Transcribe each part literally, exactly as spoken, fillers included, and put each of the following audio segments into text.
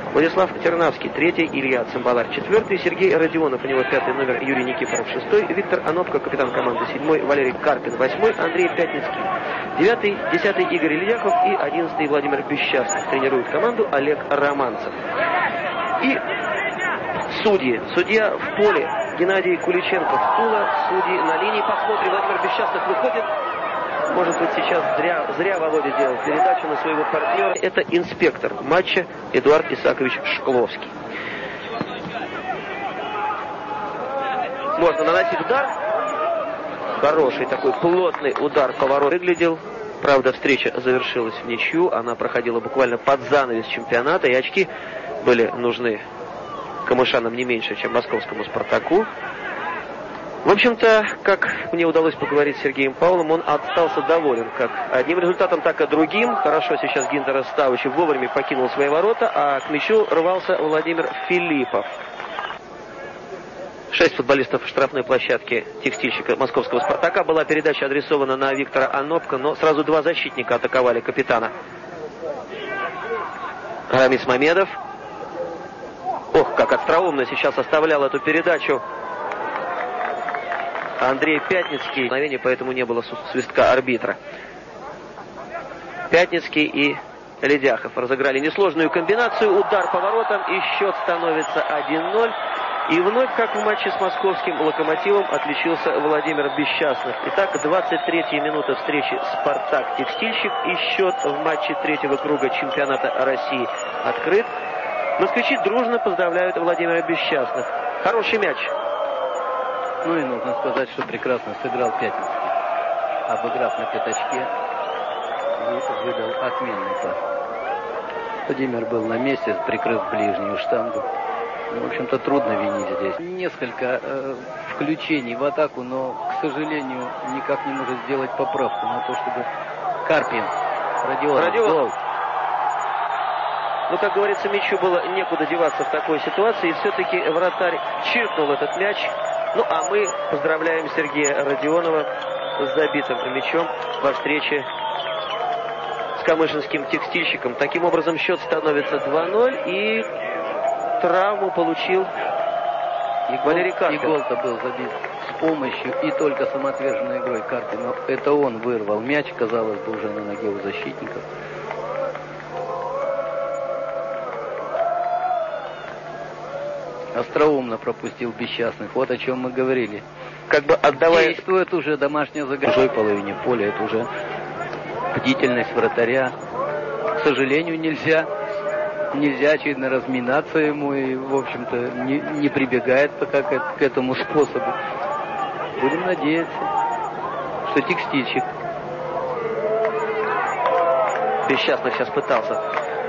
Владислав Тернавский, третий, Илья Цимбаларь, четвертый, Сергей Родионов, у него пятый номер, Юрий Никифоров, шестой, Виктор Анопко, капитан команды, седьмой, Валерий Карпин, восьмой, Андрей Пятницкий, девятый, десятый, Игорь Ильяхов и одиннадцатый, Владимир Бесчастных. Тренирует команду Олег Романцев. И судьи. Судья в поле Геннадий Куличенко в Тула, судьи на линии. Посмотрим, Владимир Бесчастных выходит. Может быть, сейчас зря, зря Володя делал передачу на своего партнера. Это инспектор матча Эдуард Исакович Шкловский. Можно наносить удар. Хороший такой плотный удар по воротам выглядел. Правда, встреча завершилась в ничью. Она проходила буквально под занавес чемпионата. И очки были нужны камышанам не меньше, чем московскому «Спартаку». В общем-то, как мне удалось поговорить с Сергеем Павловым, он остался доволен как одним результатом, так и другим. Хорошо сейчас Гинтер Ставыч вовремя покинул свои ворота, а к мячу рвался Владимир Филиппов. Шесть футболистов штрафной площадки текстильщика московского «Спартака». Была передача адресована на Виктора Анопко, но сразу два защитника атаковали капитана. Рамис Мамедов. Ох, как остроумно сейчас оставлял эту передачу Андрей Пятницкий. Мгновение, поэтому не было свистка арбитра. Пятницкий и Ледяхов разыграли несложную комбинацию. Удар по воротам, и счет становится один ноль. И вновь, как в матче с московским «Локомотивом», отличился Владимир Бесчастных. Итак, двадцать третья минута встречи «Спартак-Текстильщик». И счет в матче третьего круга чемпионата России открыт. Москвичи дружно поздравляют Владимира Бесчастных. Хороший мяч. Ну и нужно сказать, что прекрасно сыграл Пятницкий. Обыграв на пятачке, выдал отменный пас. Владимир был на месте, прикрыв ближнюю штангу. Ну, в общем-то, трудно винить здесь. Несколько э, включений в атаку, но, к сожалению, никак не может сделать поправку на то, чтобы Карпин, Родионов, Родионов. гол. Ну, как говорится, мячу было некуда деваться в такой ситуации. И все-таки вратарь чиркнул этот мяч. Ну, а мы поздравляем Сергея Родионова с забитым мячом во встрече с камышинским текстильщиком. Таким образом, счет становится два ноль. И травму получил и Валерий гол, Карпин. И гол-то был забит с помощью и только самоотверженной игрой Карпина. Это он вырвал мяч, казалось бы, уже на ноге у защитников. Остроумно пропустил Бесчастных. Вот о чем мы говорили. Как бы отдавая... Действует уже домашняя загрузка. В чужой половине поля. Это уже бдительность вратаря. К сожалению, нельзя. Нельзя очевидно разминаться ему. И, в общем-то, не, не прибегает пока к, к этому способу. Будем надеяться, что текстильщик. Бесчастных сейчас пытался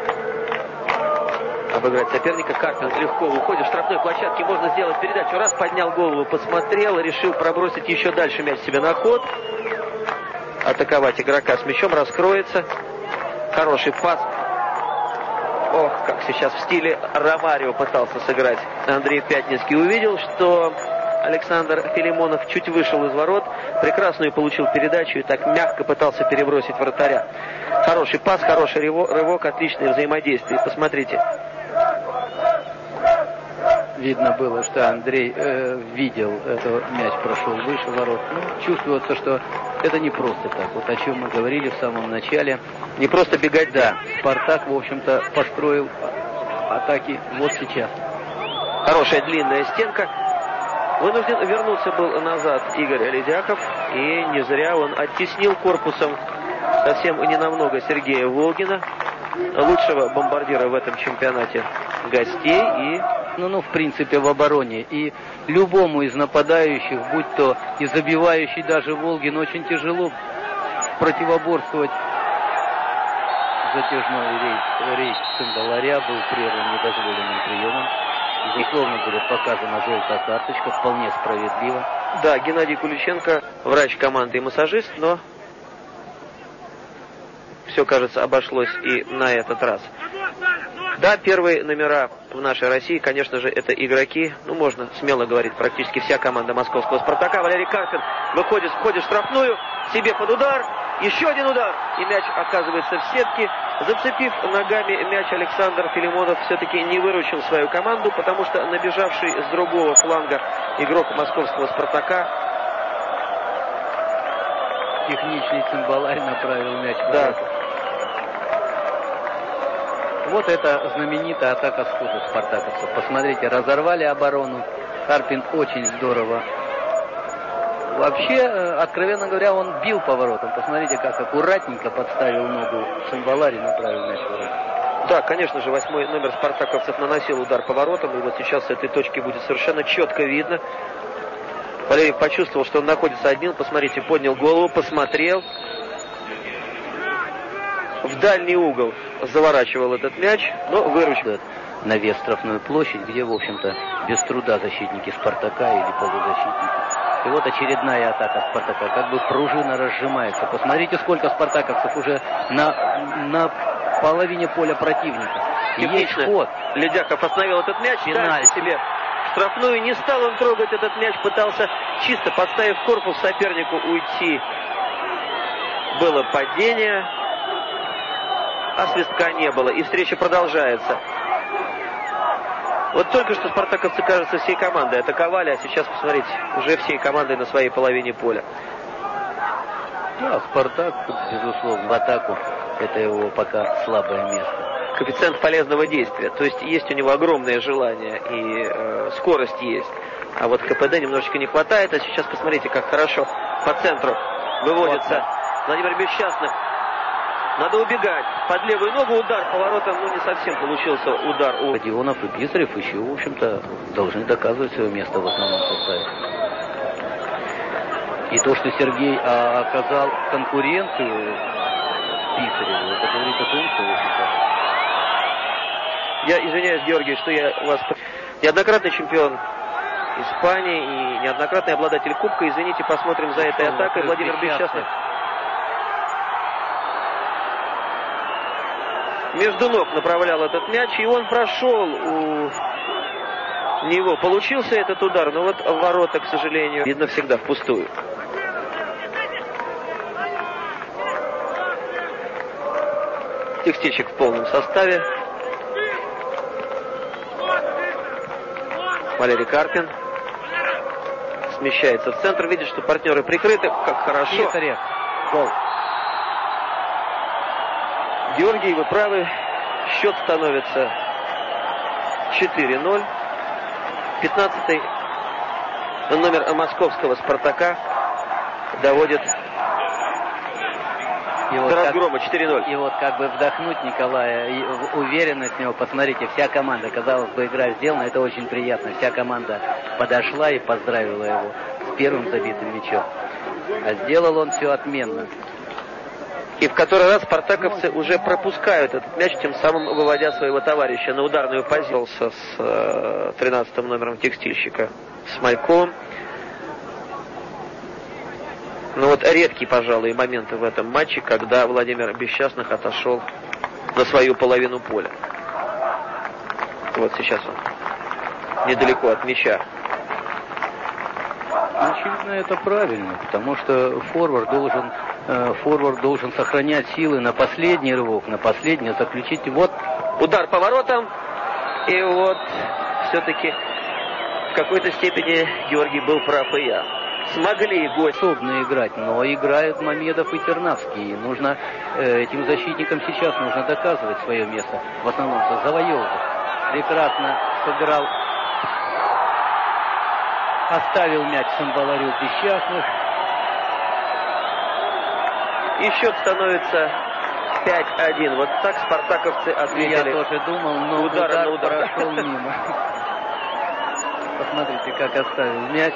обыграть соперника. Карпин легко уходит в штрафной площадке. Можно сделать передачу. Раз поднял голову, посмотрел, решил пробросить еще дальше мяч себе на ход. Атаковать игрока с мячом. Раскроется. Хороший пас. Ох, как сейчас в стиле Ромарио пытался сыграть Андрей Пятницкий. Увидел, что Александр Филимонов чуть вышел из ворот. Прекрасную получил передачу и так мягко пытался перебросить вратаря. Хороший пас, хороший рывок, отличное взаимодействие. Посмотрите. Видно было, что Андрей э, видел, этот мяч прошел выше ворот. Ну, чувствуется, что это не просто так. Вот о чем мы говорили в самом начале. Не просто бегать, да. Спартак, в общем-то, построил атаки вот сейчас. Хорошая длинная стенка. Вынужден вернуться был назад Игорь Ледяхов. И не зря он оттеснил корпусом совсем ненамного Сергея Волгина, лучшего бомбардира в этом чемпионате гостей. И Ну, ну, в принципе, в обороне. И любому из нападающих, будь то и забивающий даже Волгин, очень тяжело противоборствовать. Затяжной рейс, рейс Цимбаларя был прерван недозволенным приемом. Безусловно, будет показана желтая карточка, вполне справедливо. Да, Геннадий Куличенко, врач команды и массажист, но все, кажется, обошлось и на этот раз. Да, первые номера в нашей России, конечно же, это игроки, ну, можно смело говорить, практически вся команда московского «Спартака». Валерий Карпин выходит, входит в штрафную, себе под удар, еще один удар, и мяч оказывается в сетке. Зацепив ногами мяч, Александр Филимонов все-таки не выручил свою команду, потому что набежавший с другого фланга игрок московского «Спартака» техничный Цимбаларь направил мяч в да. ворота. Вот это знаменитая атака сходу спартаковцев. Посмотрите, разорвали оборону. Карпин очень здорово. Вообще, откровенно говоря, он бил по воротам. Посмотрите, как аккуратненько подставил ногу Цимбаларь и направил мяч в ворота. Да, конечно же, восьмой номер спартаковцев наносил удар по воротам. И вот сейчас с этой точки будет совершенно четко видно. Валерий почувствовал, что он находится один. Посмотрите, поднял голову, посмотрел. В дальний угол заворачивал этот мяч, но выручил. Навес штрафную площадь, где, в общем-то, без труда защитники «Спартака» или полузащитники. И вот очередная атака «Спартака». Как бы пружина разжимается. Посмотрите, сколько спартаковцев уже на, на половине поля противника. И есть ход. Ледяков остановил этот мяч. Пенальти. Себе штрафную. Не стал он трогать этот мяч. Пытался, чисто подставив корпус сопернику, уйти. Было падение. А свистка не было. И встреча продолжается. Вот только что спартаковцы, кажется, всей командой атаковали, а сейчас, посмотрите, уже всей командой на своей половине поля. Да, Спартак, безусловно, в атаку. Это его пока слабое место. Коэффициент полезного действия. То есть есть у него огромное желание и э, скорость есть. А вот КПД немножечко не хватает. А сейчас посмотрите, как хорошо по центру выводится Владимир Бесчастных. Надо убегать. Под левую ногу удар по воротам, ну не совсем получился удар. У Родионов и Писарев еще, в общем-то, должны доказывать свое место в основном составе. И то, что Сергей а, оказал конкуренцию Писареву, это говорит о том, что, в общем-то... Я извиняюсь, Георгий, что я вас... Неоднократный чемпион Испании и неоднократный обладатель кубка. Извините, посмотрим за этой атакой. Владимир Бесчастных. Между ног направлял этот мяч, и он прошел у него. Получился этот удар, но вот ворота, к сожалению, видно всегда впустую. Текстильщик в полном составе. Валерий Карпин смещается в центр, видит, что партнеры прикрыты, как хорошо. Писарев. Гол. Георгий, вы правы, счет становится четыре ноль. пятнадцатый номер московского «Спартака» доводит и вот до разгрома четыре ноль. И вот как бы вдохнуть Николая, и уверенность в него, посмотрите, вся команда, казалось бы, игра сделана, это очень приятно. Вся команда подошла и поздравила его с первым забитым мячом. А сделал он все отменно. И в который раз спартаковцы уже пропускают этот мяч, тем самым выводя своего товарища на ударную позицию с э, тринадцатым номером текстильщика Смальковым. Ну вот редкие, пожалуй, моменты в этом матче, когда Владимир Бесчастных отошел на свою половину поля. Вот сейчас он недалеко от мяча. Очевидно, это правильно, потому что форвард должен, э, форвард должен сохранять силы на последний рывок, на последний заключить. Вот удар по воротам, и вот все-таки в какой-то степени Георгий был прав и я. Смогли гости способны играть, но играют Мамедов и Тернавский. Нужно э, этим защитникам сейчас нужно доказывать свое место. В основном завоевывать. Прекрасно сыграл. Оставил мяч Цимбаларю Бесчастных. И счет становится пять один. Вот так спартаковцы ответили. Я тоже думал, но удар, удар, на удар прошел мимо. Посмотрите, как оставил мяч.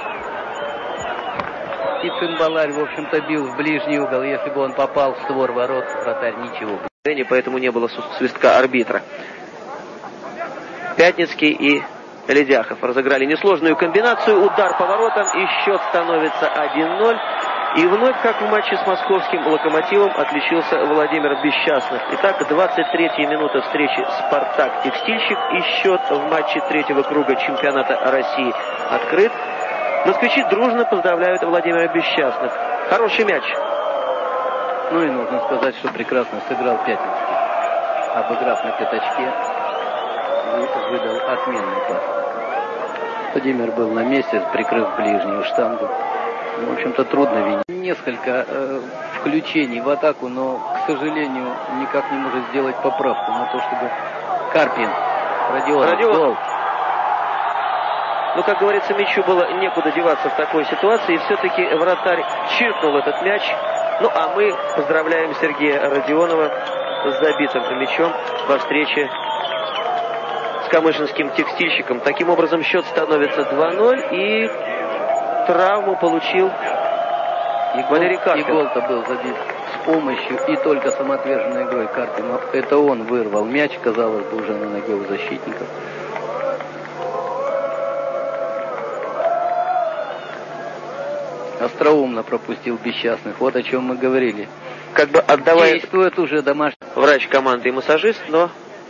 И Цимбаларь, в общем-то, бил в ближний угол. Если бы он попал в створ ворот, вратарь ничего. Поэтому не было свистка арбитра. Пятницкий и Ледяхов разыграли несложную комбинацию. Удар по воротам, и счет становится один ноль. И вновь, как в матче с московским «Локомотивом», отличился Владимир Бесчастных. Итак, двадцать третья минута встречи «Спартак-Текстильщик». И счет в матче третьего круга чемпионата России открыт. Москвичи дружно поздравляют Владимира Бесчастных. Хороший мяч. Ну и нужно сказать, что прекрасно сыграл Пятницкий. обыграв на пятачке, выдал отменный пас. Владимир был на месте, прикрыв ближнюю штангу. В общем-то, трудно винить. Несколько э, включений в атаку, но, к сожалению, никак не может сделать поправку на то, чтобы Карпин, Родионов, Родионов. гол. Ну, как говорится, мячу было некуда деваться в такой ситуации. И все-таки вратарь чиркнул этот мяч. Ну, а мы поздравляем Сергея Родионова с забитым мячом во встрече с камышинским текстильщиком. Таким образом, счет становится два ноль. И травму получил и Валерий Карпин. И гол-то был забит с помощью и только самоотверженной игрой Карпина. Это он вырвал мяч, казалось бы, уже на ноге у защитников. Остроумно пропустил Бесчастных. Вот о чем мы говорили. Как бы отдавая... Действует уже домашний врач команды и массажист, но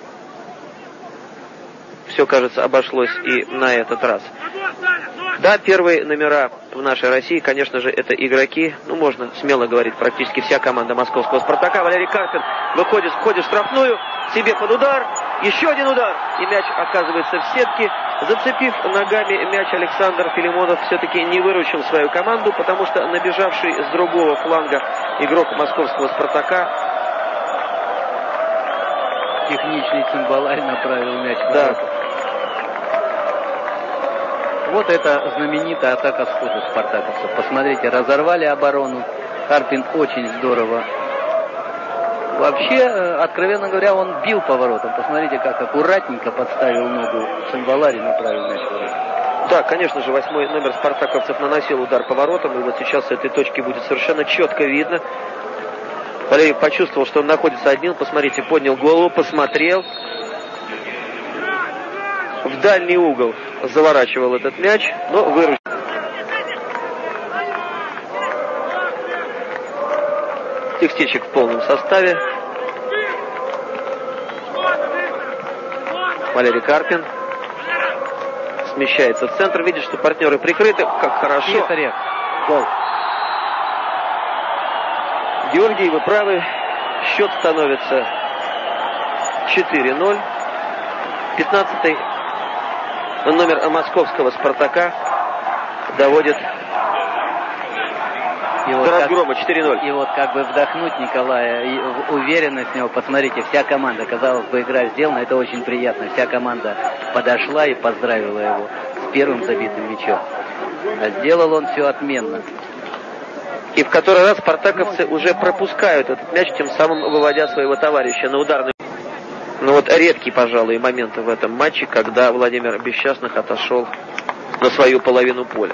все, кажется, обошлось и на этот раз. Да, первые номера в нашей России, конечно же, это игроки, ну, можно смело говорить, практически вся команда московского «Спартака». Валерий Карпин выходит, входит в штрафную, себе под удар, еще один удар, и мяч оказывается в сетке. Зацепив ногами мяч, Александр Филимонов все-таки не выручил свою команду, потому что набежавший с другого фланга игрок московского «Спартака» техничный цимбаларь направил мяч в да. ворота. Вот это знаменитая атака сходу спартаковцев. Посмотрите, разорвали оборону. Карпин очень здорово. Вообще, откровенно говоря, он бил по воротам. Посмотрите, как аккуратненько подставил ногу цимбаларь и направил мяч в ворота. Да, конечно же, восьмой номер спартаковцев наносил удар по воротам. И вот сейчас с этой точки будет совершенно четко видно. Валерий почувствовал, что он находится один. Посмотрите, поднял голову, посмотрел. В дальний угол заворачивал этот мяч, но выручил. Текстильщик в полном составе. Валерий Карпин смещается в центр, видит, что партнеры прикрыты. Как хорошо. Тихорек. Гол. Георгий, вы правы. Счет становится четыре ноль. пятнадцатый номер московского «Спартака» доводит и вот до как, разгрома четыре ноль. И вот как бы вдохнуть Николая, и уверенность в него. Посмотрите, вся команда, казалось бы, игра сделана, это очень приятно. Вся команда подошла и поздравила его с первым забитым мячом. А сделал он все отменно. И в который раз спартаковцы уже пропускают этот мяч, тем самым выводя своего товарища на ударную. Ну вот редкий, пожалуй, момент в этом матче, когда Владимир Бесчастных отошел на свою половину поля.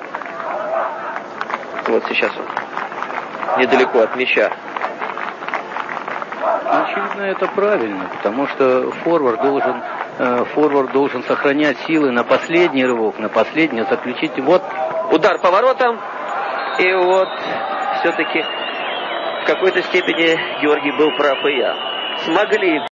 Вот сейчас он недалеко от мяча. Очевидно, это правильно, потому что форвард должен, э, форвард должен сохранять силы на последний рывок, на последний заключить. Вот удар по воротам. И вот все-таки в какой-то степени Георгий был прав, и я. Смогли